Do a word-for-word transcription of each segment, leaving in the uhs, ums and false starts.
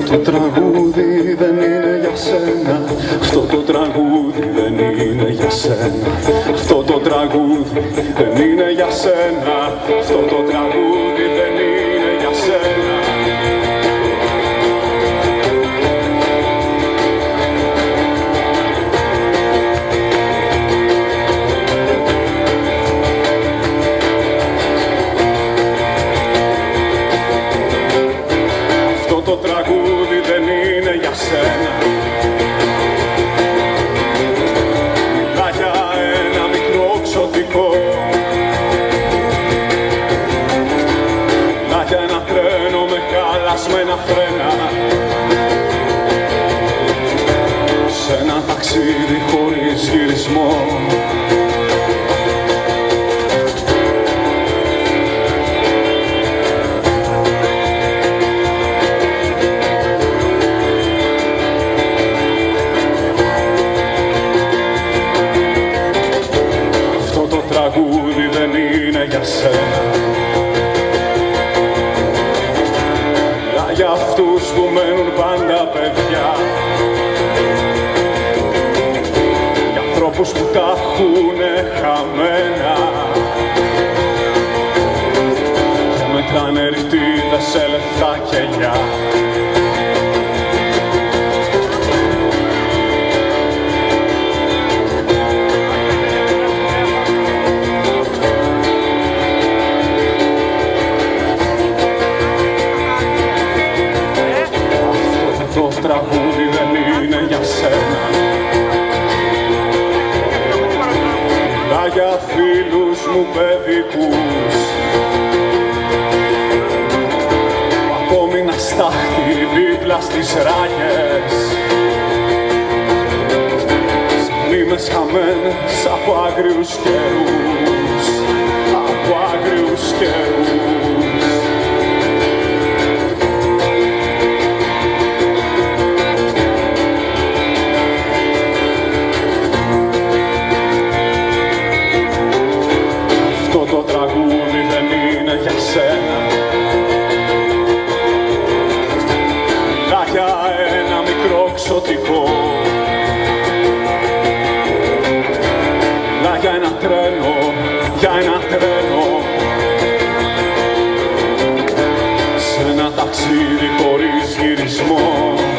το τραγούδι δεν είναι για σένα. Αυτό το τραγούδι δεν είναι για σένα. Αυτό το τραγούδι δεν είναι για σένα. Αυτό το τραγούδι δεν είναι για σένα. Το τραγούδι δεν είναι για σένα. Μιλά για ένα μικρό ξωτικό. Μιλά για ένα τρένο με χαλασμένα φρένα. Σε ένα ταξίδι χωρίς γυρισμό. Τραγούδι δεν είναι για σένα. Μιλά για αυτούς που μένουν πάντα παιδιά. Για ανθρώπους που τα έχουνε χαμένα και μετράνε ρητίδες σε λεφτά κελιά. Το τραγούδι δεν είναι για σένα. Μιλά για φίλους μου παιδικούς που απόμεινα στάχτη δίπλα στις ράγες. Σαν μνήμες χαμένες από άγριους καιρούς. Από άγριους καιρούς. Το τραγούδι δεν είναι για σένα. Μιλά για ένα μικρό ξωτικό. Μιλά για ένα τρένο, για ένα τρένο. Σε ένα ταξίδι χωρίς γυρισμό.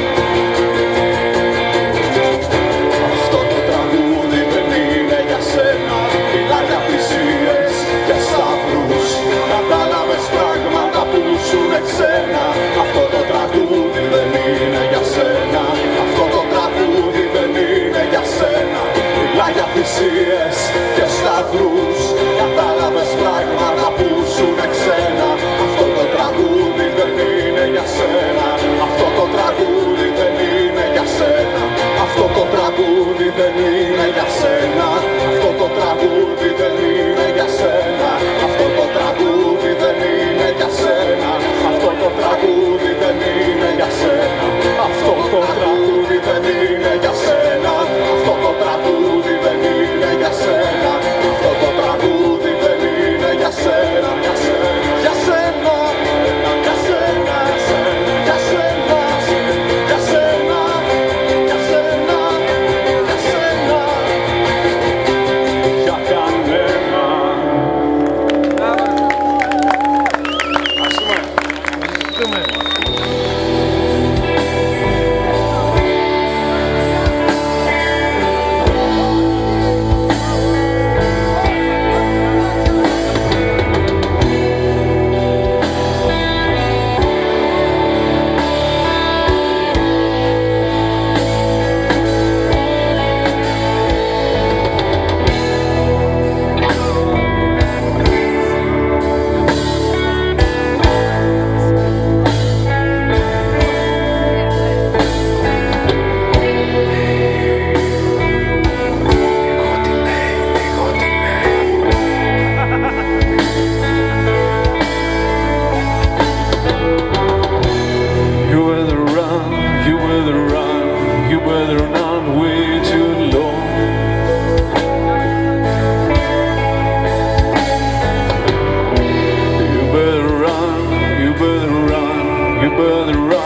Αυτό το τραγούδι δεν είναι για σένα. Μιλά για θυσίες και σταυρούς. Κατάλαβες πράγματα που ζουνε ξένα. Αυτό το τραγούδι δεν είναι για σένα. Αυτό το τραγούδι δεν είναι για σένα. Μιλά για θυσίες και σταυρούς. Κατάλαβες πράγματα που ζουνε ξένα. Αυτό το τραγούδι δεν είναι για σένα. Αυτό το τραγούδι δεν είναι για σένα. Αυτό το τραγούδι δεν είναι για σένα. Αυτό το τραγούδι δεν είναι για σένα. Αυτό το τραγούδι δεν είναι για σένα. Αυτό το τραγούδι δεν είναι για σένα. Αυτό το τραγούδι δεν είναι για σένα. Αυτό το τραγούδι δεν είναι για σένα. Αυτό το τραγούδι δεν είναι για σένα. Για σένα, για σένα, για σένα, για σένα, για σένα, για σένα, για σένα.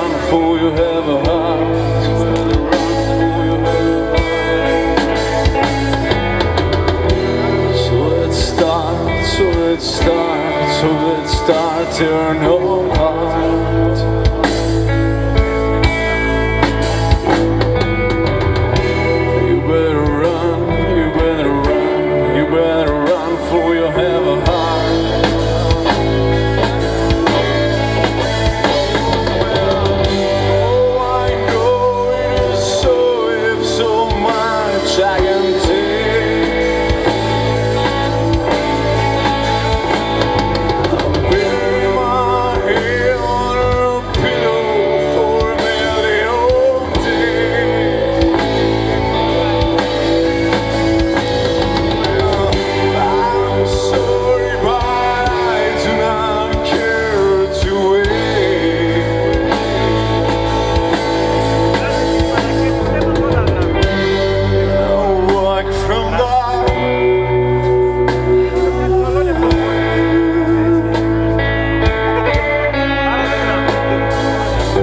run, for you have a heart. You better run, for you have a heart. So let's start, so let's start, so let's start tearing apart. You better run, you better run, you better run, for you have a heart.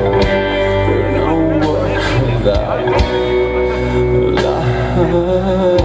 La